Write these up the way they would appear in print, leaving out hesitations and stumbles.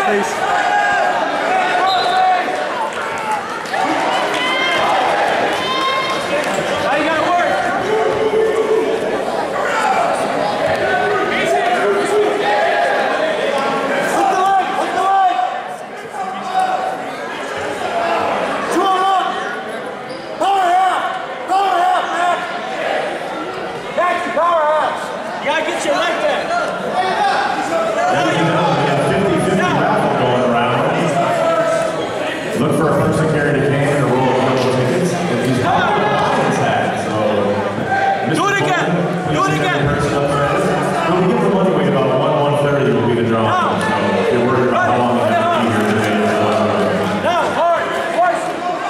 please. Look for a person carrying a can and a roll of yellow tickets. If he's not on the tag, so do it again. Do it again. We'll give the money weight about 1/130 will be the draw. So if you're worried about how long you have to be here today, now, hard, force.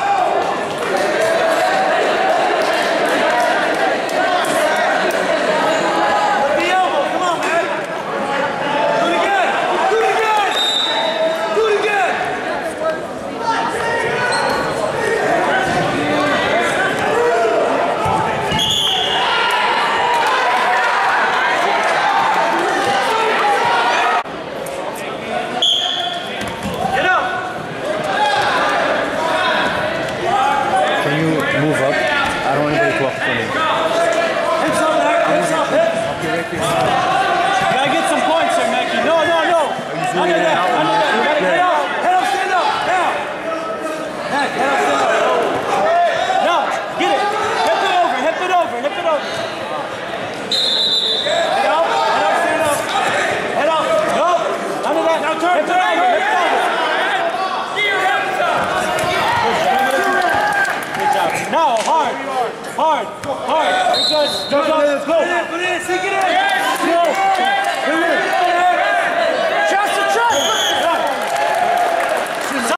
The elbow, come on, man. Do it again. Do it again. Do it again. Move up. I don't want anybody to walk for me. Hips up, Mac. Hips up, hips. You gotta get some points here, Makki. No. Under that. Under that. You gotta head up. Head up, stand up. Now. Mac, head up, stand up. Now, get it. Hip it over. Hip it over. Hip it over. Head up. Head up, stand up. Head up. Go. Under that. Now turn. Hip it over. Hip it over. Now, hard. You're good. Let's go. Put it in, sink it in. Go.